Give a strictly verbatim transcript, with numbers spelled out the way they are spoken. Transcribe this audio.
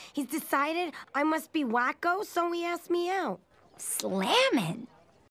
He's decided I must be wAcKO, so he asked me out. SLAMMIN?